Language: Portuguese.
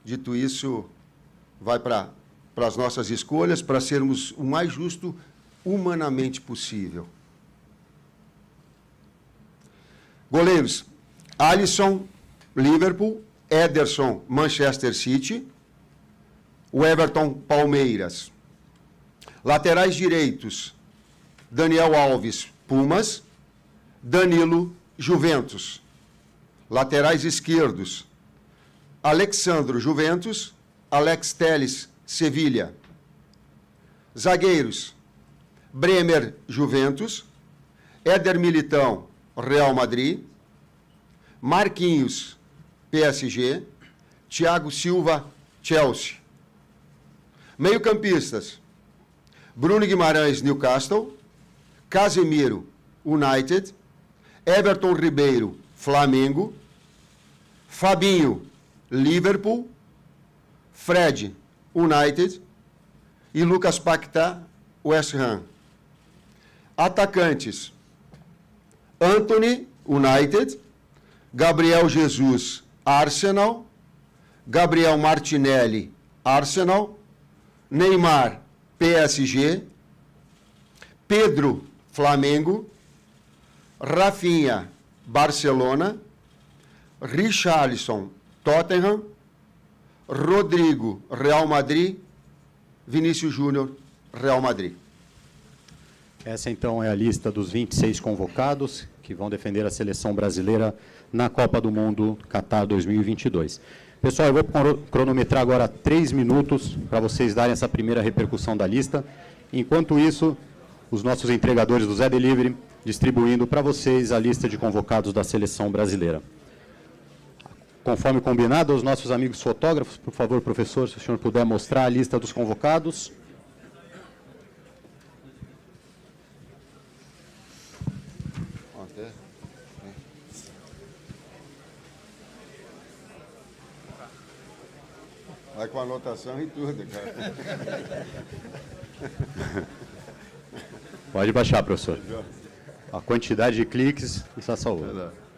Dito isso, vai para as nossas escolhas, para sermos o mais justo humanamente possível. Goleiros: Alisson, Liverpool; Ederson, Manchester City; o Everton, Palmeiras. Laterais direitos: Daniel Alves, Pumas; Danilo, Juventus. Laterais esquerdos: Alexandro, Juventus; Alex Telles, Sevilha. Zagueiros: Bremer, Juventus; Éder Militão, Real Madrid; Marquinhos, PSG; Thiago Silva, Chelsea. Meio-campistas: Bruno Guimarães, Newcastle; Casemiro, United; Everton Ribeiro, Flamengo; Fabinho, Liverpool; Fred, United; e Lucas Paquetá, West Ham. Atacantes: Antony, United; Gabriel Jesus, Arsenal; Gabriel Martinelli, Arsenal; Neymar, PSG; Pedro, Flamengo; Rafinha, Barcelona; Richarlison, Tottenham; Rodrigo, Real Madrid; Vinícius Júnior, Real Madrid. Essa, então, é a lista dos 26 convocados que vão defender a seleção brasileira na Copa do Mundo Qatar 2022. Pessoal, eu vou cronometrar agora 3 minutos para vocês darem essa primeira repercussão da lista. Enquanto isso, os nossos entregadores do Zé Delivery distribuindo para vocês a lista de convocados da seleção brasileira. Conforme combinado, os nossos amigos fotógrafos, por favor, professor, se o senhor puder mostrar a lista dos convocados. Vai com anotação e tudo, cara. Pode baixar, professor. A quantidade de cliques está salvando.